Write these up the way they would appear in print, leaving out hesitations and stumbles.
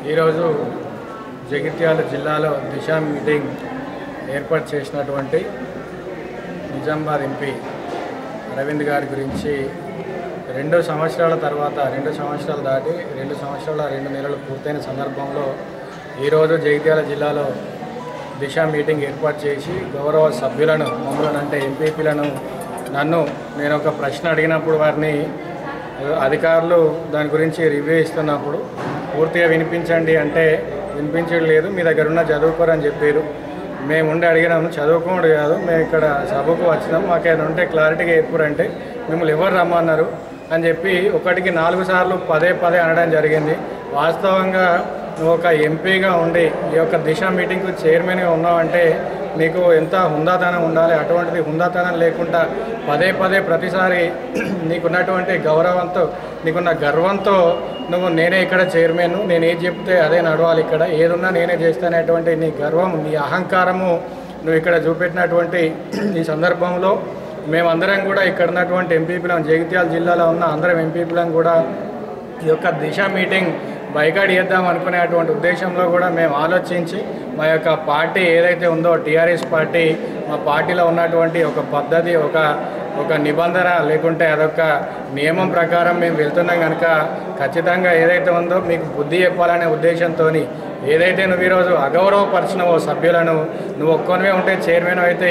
ఈరోజు జగిత్యాల జిల్లాలో దిశ మీటింగ్ ఏర్పాటు చేసినటువంటి నిజామాబాద్ ఎంపీ అరవింద్ గారి గురించి 2 సంవత్సరాల తర్వాత 2 సంవత్సరాలు దాటి 2 సంవత్సరాల 2 నెలలు పూర్తయిన సందర్భంలో ఈరోజు జగిత్యాల జిల్లాలో దిశ మీటింగ్ ఏర్పాటు చేసి గౌరవ సభ్యులను మమ్మల్ని అంటే ఎంపీపీలను నేను ఒక ప్రశ్న అడిగినప్పుడు వారిని అధికారులు దాని గురించి రివ్యూ ఇస్తున్నప్పుడు పూర్తిగా వినిపించండి అంటే వినిపించలేదు, మీ దగ్గర ఉన్న చదువుకోరని చెప్పారు. మేము ఉండి అడిగినాము, చదువుకోండి కాదు, మేము ఇక్కడ సభకు వచ్చినాం, మాకేమైనా ఉంటే క్లారిటీగా చెప్పారంటే మిమ్మల్ని ఎవరు రమ్మన్నారు అని చెప్పి 1కి 4 సార్లు పదే అనడం జరిగింది. వాస్తవంగా నువ్వు ఒక ఎంపీగా ఉండి ఈ యొక్క దిశ మీటింగ్కు చైర్మన్గా ఉన్నావంటే నీకు ఎంత హుందాతనం ఉండాలి. అటువంటిది హుందాతనం లేకుండా పదే ప్రతిసారి నీకున్నటువంటి గౌరవంతో నీకున్న గర్వంతో నువ్వు నేనే ఇక్కడ చైర్మన్, నేను ఏది చెప్తే అదే నడవాలి, ఇక్కడ ఏదున్నా నేనే చేస్తానేటువంటి నీ గర్వం, నీ అహంకారము నువ్వు ఇక్కడ చూపెట్టినటువంటి ఈ సందర్భంలో మేమందరం కూడా ఇక్కడ ఉన్నటువంటి ఎంపీపీలను, జగిత్యాల జిల్లాలో ఉన్న అందరం ఎంపీపీలను కూడా ఈ యొక్క దిశ మీటింగ్ బైకాట్ చేద్దాం అనుకునేటువంటి ఉద్దేశంలో కూడా మేము ఆలోచించి మా యొక్క పార్టీ ఏదైతే ఉందో టీఆర్ఎస్ పార్టీ, మా పార్టీలో ఉన్నటువంటి ఒక పద్ధతి, ఒక నిబంధన లేకుంటే అదొక నియమం ప్రకారం మేము వెళ్తున్నాం కనుక ఖచ్చితంగా ఏదైతే ఉందో మీకు బుద్ధి చెప్పాలనే ఉద్దేశంతో ఏదైతే నువ్వు ఈరోజు అగౌరవపరిచినవో సభ్యులను, నువ్వు ఒక్కొనివే ఉంటే చైర్మన్ అయితే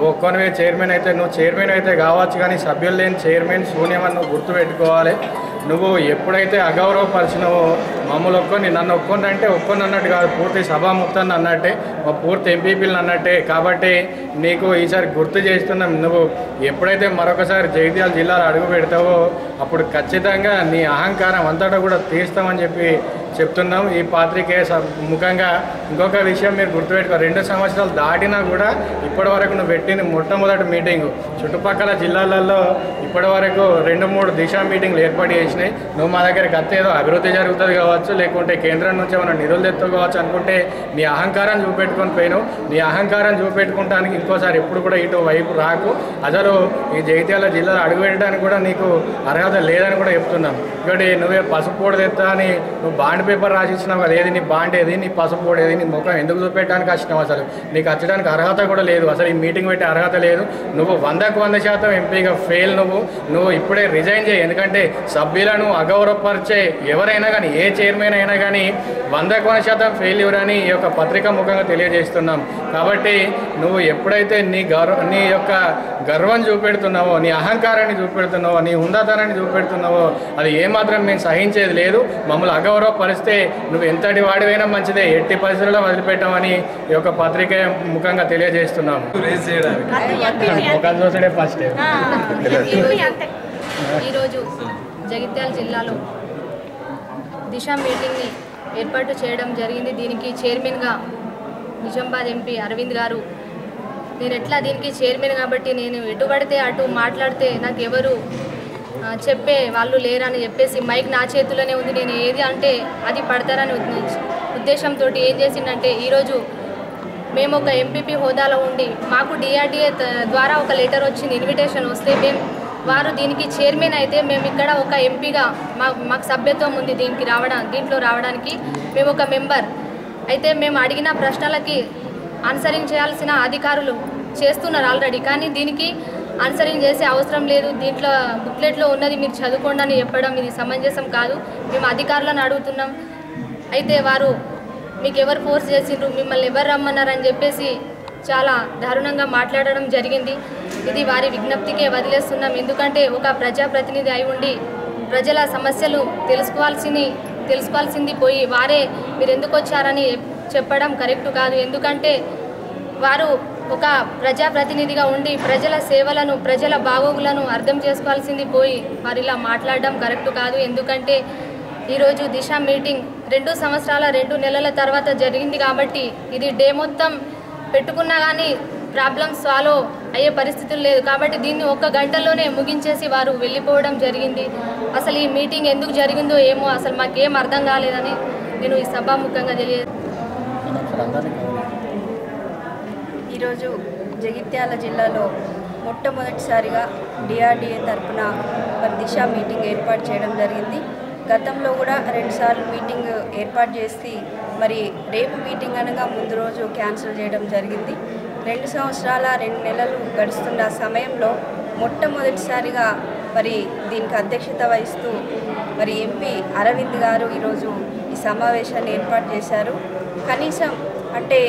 నువ్వు చైర్మన్ అయితే కావచ్చు, కానీ సభ్యులు లేని చైర్మన్ శూన్యమని నువ్వు గుర్తుపెట్టుకోవాలి. నువ్వు ఎప్పుడైతే అగౌరవపరిచినవో మమ్మల్ని నన్ను అంటే ఒక్కొని అన్నట్టు కాదు, పూర్తి సభాముక్తాన్ని అన్నట్టే, మా పూర్తి ఎంపీపీలను అన్నట్టే. కాబట్టి నీకు ఈసారి గుర్తు చేస్తున్నాం, నువ్వు ఎప్పుడైతే మరొకసారి జగిత్యాల జిల్లాలో అడుగు పెడతావో అప్పుడు ఖచ్చితంగా నీ అహంకారం అంతటా కూడా తీస్తామని చెప్పి చెప్తున్నాం. ఈ పాత్రికేయ ముఖంగా ఇంకొక విషయం మీరు గుర్తుపెట్టుకో, 2 సంవత్సరాలు దాటినా కూడా ఇప్పటివరకు నువ్వు పెట్టింది మొట్టమొదటి మీటింగు. చుట్టుపక్కల జిల్లాలలో ఇప్పటివరకు 2-3 దిశ మీటింగ్లు ఏర్పాటు చేసినాయి. నువ్వు మా దగ్గరికి వస్తే ఏదో అభివృద్ధి జరుగుతుంది కావచ్చు, లేకుంటే కేంద్రం నుంచి ఏమైనా నిధులు తెచ్చుకోవచ్చు అనుకుంటే నీ అహంకారం చూపెట్టుకొని పోయినావు. నీ అహంకారం చూపెట్టుకుంటానికి ఇంకోసారి ఎప్పుడు కూడా ఇటు వైపు రాకు. అసలు ఈ జగిత్యాల జిల్లాలో అడుగుపెట్టడానికి కూడా నీకు అర్హత లేదని కూడా చెప్తున్నాం. ఇంకోటి నువ్వే పసుపు పొడి తెస్తా అని నువ్వు బాండ్ పేపర్ రాసిచ్చినావు కదా, ఏది నీ బాండ్ ఏది, నీ పసుపు పొడి ఏది, నీ ముఖం ఎందుకు చూపెట్టడానికి వచ్చినావు? అసలు నీకు వచ్చడానికి అర్హత కూడా లేదు, అసలు ఈ మీటింగ్ పెట్టే అర్హత లేదు. నువ్వు 100కు 100% ఎంపీగా ఫెయిల్. నువ్వు ఇప్పుడే రిజైన్ చేయి. ఎందుకంటే సభ్యులను అగౌరవపరిచే ఎవరైనా కానీ, ఏ చైర్మన్ అయినా కానీ 100కు 100% ఫెయిల్యూర్ అని ఈ యొక్క పత్రికా ముఖంగా తెలియజేస్తున్నాం. కాబట్టి నువ్వు ఎప్పుడైతే నీ యొక్క గర్వం చూపెడుతున్నావో, నీ అహంకారాన్ని చూపెడుతున్నావో, నీ హుందాతనాన్ని చూపెడుతున్నావో అది ఏమాత్రం మేము సహించేది లేదు. మమ్మల్ని అగౌరవపరిస్తే నువ్వు ఎంతటి వాడివైనా మంచిదే, ఎట్టి పరిస్థితుల్లో వదిలిపెట్టామని ఈ యొక్క పత్రిక ముఖంగా తెలియజేస్తున్నాము. ఫస్ట్ ఈరోజు జగిత్యాల జిల్లాలో దిశ మీటింగ్ని ఏర్పాటు చేయడం జరిగింది. దీనికి చైర్మన్గా నిజామాబాద్ ఎంపీ అరవింద్ గారు. నేను ఎట్లా దీనికి చైర్మన్ కాబట్టి నేను ఎటు పడితే అటు మాట్లాడితే నాకు ఎవరు చెప్పే వాళ్ళు లేరని చెప్పేసి మైక్ నా చేతిలోనే ఉంది, నేను ఏది అంటే అది పడతారని ఉద్దేశంతో ఏం చేసిందంటే ఈరోజు మేము ఒక ఎంపీపీ హోదాలో ఉండి మాకు డిఆర్డీఏ ద్వారా ఒక లెటర్ వచ్చింది, ఇన్విటేషన్ వస్తే వారు దీనికి చైర్మన్ అయితే మేము ఇక్కడ ఒక ఎంపీగా మాకు సభ్యత్వం ఉంది దీంట్లో రావడానికి మేము ఒక మెంబర్ అయితే మేము అడిగిన ప్రశ్నలకి ఆన్సరింగ్ చేయాల్సిన అధికారులు చేస్తున్నారు ఆల్రెడీ, కానీ దీనికి ఆన్సరింగ్ చేసే అవసరం లేదు, దీంట్లో బుక్లెట్లో ఉన్నది మీరు చదువుకోండి అని చెప్పడం ఇది సమంజసం కాదు. మేము అధికారులను అడుగుతున్నాం. అయితే వారు మీకు ఎవరు ఫోర్స్ చేసిండ్రు, మిమ్మల్ని ఎవరు రమ్మన్నారని చెప్పేసి చాలా దారుణంగా మాట్లాడడం జరిగింది. ఇది వారి విజ్ఞప్తికే వదిలేస్తున్నాం. ఎందుకంటే ఒక ప్రజాప్రతినిధి అయి ఉండి ప్రజల సమస్యలు తెలుసుకోవాల్సింది పోయి వారే మీరు ఎందుకు వచ్చారని చెప్పడం కరెక్ట్ కాదు. ఎందుకంటే వారు ఒక ప్రజాప్రతినిధిగా ఉండి ప్రజల సేవలను, ప్రజల బాగోగులను అర్థం చేసుకోవాల్సింది పోయి వారు ఇలా మాట్లాడడం కరెక్ట్ కాదు. ఎందుకంటే ఈరోజు దిశ మీటింగ్ 2 సంవత్సరాల 2 నెలల తర్వాత జరిగింది కాబట్టి ఇది డే మొత్తం పెట్టుకున్నా కానీ ప్రాబ్లమ్స్ సాల్వ్ అయ్యే పరిస్థితులు లేదు. కాబట్టి దీన్ని 1 గంటలోనే ముగించేసి వారు వెళ్ళిపోవడం జరిగింది. అసలు ఈ మీటింగ్ ఎందుకు జరిగిందో ఏమో అసలు మాకేం అర్థం కాలేదని నేను ఈ సభాముఖంగా ఈరోజు జగిత్యాల జిల్లాలో మొట్టమొదటిసారిగా డిఆర్డీఏ తరఫున దిశ మీటింగ్ ఏర్పాటు చేయడం జరిగింది. గతంలో కూడా 2 సార్లు మీటింగ్ ఏర్పాటు చేసి మరి రేపు మీటింగ్ అనగా ముందు రోజు క్యాన్సిల్ చేయడం జరిగింది. 2 సంవత్సరాల 2 నెలలు గడుస్తున్న సమయంలో మొట్టమొదటిసారిగా మరి దీనికి అధ్యక్షత వహిస్తూ మరి ఎంపీ అరవింద్ గారు ఈరోజు ఈ సమావేశాన్ని ఏర్పాటు చేశారు. కనీసం అంటే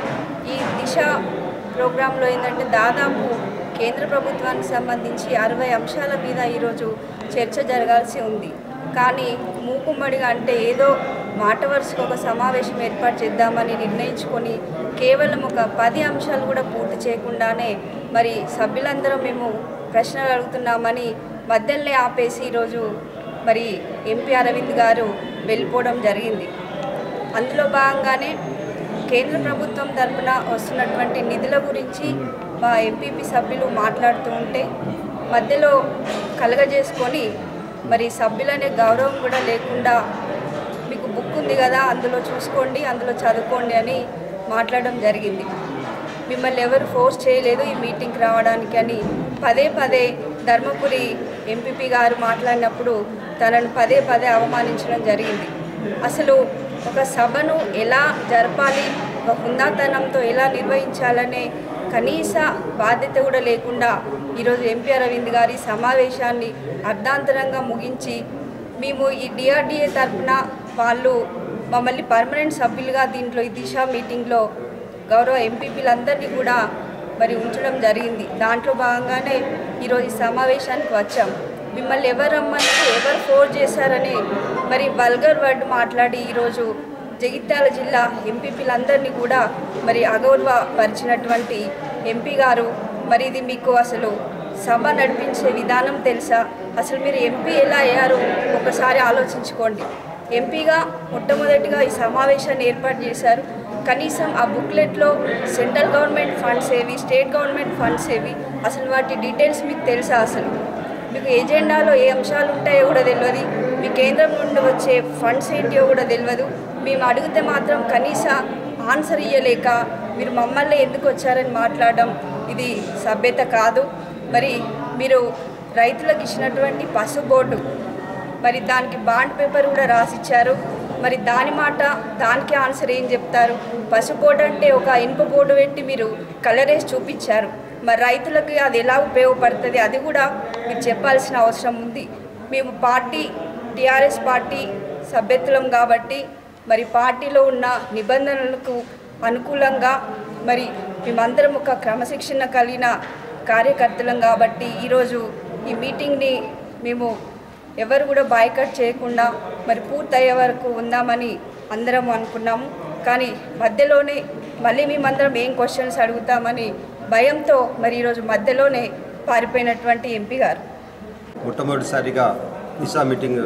ఈ దిశ ప్రోగ్రాంలో ఏంటంటే దాదాపు కేంద్ర ప్రభుత్వానికి సంబంధించి 60 అంశాల మీద ఈరోజు చర్చ జరగాల్సి ఉంది. కానీ మూకుమ్మడిగా అంటే ఏదో మాట వరుసకు ఒక సమావేశం ఏర్పాటు చేద్దామని నిర్ణయించుకొని కేవలం ఒక 10 అంశాలు కూడా పూర్తి చేయకుండానే మరి సభ్యులందరం మేము ప్రశ్నలు అడుగుతున్నామని మధ్యలోనే ఆపేసి ఈరోజు మరి ఎంపీ అరవింద్ గారు వెళ్ళిపోవడం జరిగింది. అందులో భాగంగానే కేంద్ర ప్రభుత్వం తరఫున వస్తున్నటువంటి నిధుల గురించి మా ఎంపీపీ సభ్యులు మాట్లాడుతూ ఉంటే మధ్యలో కలగజేసుకొని మరి సభ్యులనే గౌరవం కూడా లేకుండా మీకు బుక్ ఉంది కదా అందులో చూసుకోండి, అందులో చదువుకోండి అని మాట్లాడడం జరిగింది. మిమ్మల్ని ఎవరు ఫోర్స్ చేయలేదు ఈ మీటింగ్కి రావడానికి అని పదే పదే ధర్మపురి ఎంపీపీ గారు మాట్లాడినప్పుడు తనను పదే పదే అవమానించడం జరిగింది. అసలు ఒక సభను ఎలా జరపాలి, ఒక హుందాతనంతో ఎలా నిర్వహించాలనే కనీస బాధ్యత కూడా లేకుండా ఈరోజు ఎంపీ అరవింద్ గారి సమావేశాన్ని అర్ధాంతరంగా ముగించి మేము ఈ డిఆర్డిఏ తరఫున వాళ్ళు మమ్మల్ని పర్మనెంట్ సభ్యులుగా దీంట్లో ఈ దిశ మీటింగ్లో గౌరవ ఎంపీపీలందరినీ కూడా మరి ఉంచడం జరిగింది. దాంట్లో భాగంగానే ఈరోజు ఈ సమావేశానికి వచ్చాం. మిమ్మల్ని ఎవరు రమ్మని ఎవరు ఫోర్స్ చేశారని మరి వల్గర్ వర్డ్ మాట్లాడి ఈరోజు జగిత్యాల జిల్లా ఎంపీపీలందరినీ కూడా మరి అగౌరవపరిచినటువంటి ఎంపీ గారు మరి ఇది మీకు అసలు సభ నడిపించే విధానం తెలుసా? అసలు మీరు ఎంపీ ఎలా అయ్యారు ఒకసారి ఆలోచించుకోండి. ఎంపీగా మొట్టమొదటిగా ఈ సమావేశాన్ని ఏర్పాటు చేశారు. కనీసం ఆ బుక్లెట్లో సెంట్రల్ గవర్నమెంట్ ఫండ్స్ ఏవి, స్టేట్ గవర్నమెంట్ ఫండ్స్ ఏవి, అసలు వాటి డీటెయిల్స్ మీకు తెలుసా? అసలు మీకు ఎజెండాలో ఏ అంశాలు ఉంటాయో కూడా తెలియదు. మీ కేంద్రం నుండి వచ్చే ఫండ్స్ ఏంటియో కూడా తెలియదు. మేము అడిగితే మాత్రం కనీస ఆన్సర్ ఇవ్వలేక మీరు మమ్మల్ని ఎందుకు వచ్చారని మాట్లాడడం ఇది సభ్యత కాదు. మరి మీరు రైతులకు ఇచ్చినటువంటి పసు బోర్డు మరి దానికి బాండ్ పేపర్ కూడా రాసిచ్చారు. మరి దాని మాట దానికి ఆన్సర్ ఏం చెప్తారు? పసు బోర్డు అంటే ఒక ఇనుప బోర్డు పెట్టి మీరు కలర్ వేసి చూపించారు. మరి రైతులకి అది ఎలా ఉపయోగపడుతుంది అది కూడా మీరు చెప్పాల్సిన అవసరం ఉంది. మేము పార్టీ టీఆర్ఎస్ పార్టీ సభ్యత్వం కాబట్టి మరి పార్టీలో ఉన్న నిబంధనలకు అనుకూలంగా మరి మేమందరం ఒక క్రమశిక్షణ కలిగిన కార్యకర్తలం కాబట్టి ఈరోజు ఈ మీటింగ్ని మేము ఎవరు కూడా బాయ్కట్ చేయకుండా మరి పూర్తయ్యే వరకు ఉందామని అందరం అనుకున్నాము. కానీ మధ్యలోనే మళ్ళీ మేమందరం ఏం క్వశ్చన్స్ అడుగుతామని భయంతో మరి ఈరోజు మధ్యలోనే పారిపోయినటువంటి ఎంపీ గారు మొట్టమొదటిసారిగా దిశా మీటింగ్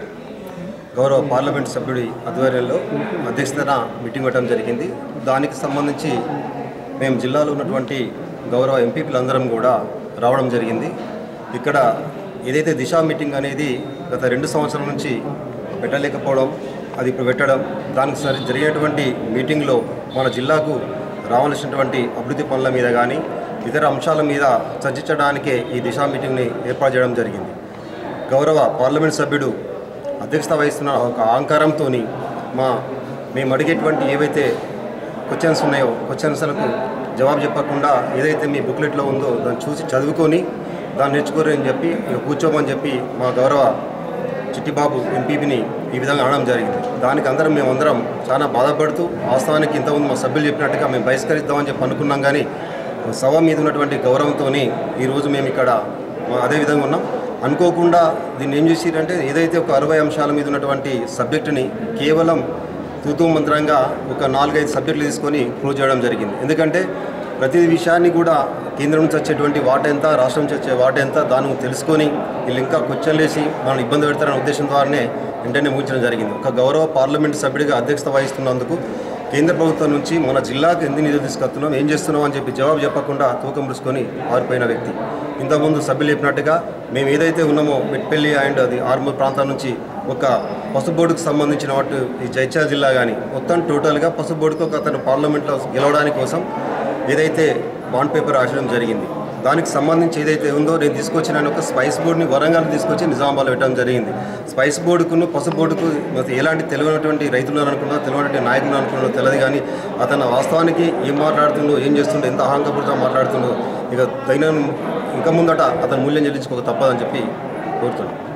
గౌరవ పార్లమెంట్ సభ్యుడి ఆధ్వర్యంలో అధ్యక్షతన మీటింగ్ పెట్టడం జరిగింది. దానికి సంబంధించి మేము జిల్లాలో ఉన్నటువంటి గౌరవ ఎంపీలందరం కూడా రావడం జరిగింది. ఇక్కడ ఏదైతే దిశా మీటింగ్ అనేది గత 2 సంవత్సరాల నుంచి పెట్టలేకపోవడం, అది ఇప్పుడు పెట్టడం, దానికి జరిగినటువంటి మీటింగ్లో మన జిల్లాకు రావాల్సినటువంటి అభివృద్ధి పనుల మీద కానీ ఇతర అంశాల మీద చర్చించడానికే ఈ దిశా మీటింగ్ని ఏర్పాటు చేయడం జరిగింది. గౌరవ పార్లమెంట్ సభ్యుడు అధ్యక్షత వహిస్తున్న ఒక అహంకారంతో మేము అడిగేటువంటి ఏవైతే క్వశ్చన్స్ ఉన్నాయో క్వశ్చన్స్లకు జవాబు చెప్పకుండా ఏదైతే మీ బుక్లెట్లో ఉందో దాన్ని చూసి చదువుకొని దాన్ని నేర్చుకోరు అని చెప్పి కూర్చోమని చెప్పి మా గౌరవ చిట్టిబాబు ఎంపీని ఈ విధంగా అనడం జరిగింది. దానికి మేమందరం చాలా బాధపడుతూ వాస్తవానికి ఇంతకుముందు మా సభ్యులు చెప్పినట్టుగా మేము బహిష్కరిద్దామని చెప్పి అనుకున్నాం. కానీ సభ మీద ఉన్నటువంటి గౌరవంతో ఈరోజు మేము ఇక్కడ అదే విధంగా ఉన్నాం. అనుకోకుండా దీన్ని ఏం చేసిరంటే ఏదైతే ఒక 60 అంశాల మీద ఉన్నటువంటి సబ్జెక్టుని కేవలం తూతూ మంత్రంగా ఒక 4-5 సబ్జెక్టులు తీసుకొని క్లోజ్ చేయడం జరిగింది. ఎందుకంటే ప్రతి విషయాన్ని కూడా కేంద్రం నుంచి వచ్చేటువంటి వాట ఎంత, రాష్ట్రం నుంచి వచ్చే వాట ఎంత దాన్ని తెలుసుకొని వీళ్ళు ఇంకా క్వశ్చన్లేసి మనం ఇబ్బంది పెడతారనే ఉద్దేశం ద్వారానే వెంటనే ముగించడం జరిగింది. ఒక గౌరవ పార్లమెంట్ సభ్యుడిగా అధ్యక్షత వహిస్తున్నందుకు కేంద్ర ప్రభుత్వం నుంచి మన జిల్లాకు ఎన్ని నిధులు తీసుకొస్తున్నాం, ఏం చేస్తున్నాం అని చెప్పి జవాబు చెప్పకుండా తూకం రుసుకొని పారిపోయిన వ్యక్తి. ఇంతకుముందు సభ్యులు చెప్పినట్టుగా మేము ఏదైతే ఉన్నామో మెట్పల్లి అండ్ అది ఆర్మూర్ ప్రాంతం నుంచి ఒక పసుపు బోర్డుకు సంబంధించిన వాటి ఈ జైత్యాల జిల్లా కానీ మొత్తం టోటల్గా పసుపు బోర్డుకు ఒక అతను పార్లమెంట్లో గెలవడానికి కోసం ఏదైతే బాండ్ పేపర్ రాసడం జరిగింది. దానికి సంబంధించి ఏదైతే ఉందో నేను తీసుకొచ్చిన ఒక స్పైస్ బోర్డుని వరంగల్ తీసుకొచ్చి నిజామాబాద్లో పెట్టడం జరిగింది. స్పైస్ బోర్డుకును పసుపు బోర్డుకు ఎలాంటి తెలియనటువంటి రైతులు అనుకున్నా తెలియనటువంటి నాయకులు అనుకున్నా తెలియదు. కానీ అతను వాస్తవానికి ఏం మాట్లాడుతుండో, ఏం చేస్తుండో, ఎంత అహంకారంగా మాట్లాడుతుండో ఇక తగిన ఇంకా ముందట అతను మూల్యం చెల్లించుకోక తప్పదని చెప్పి కోరుతున్నాను.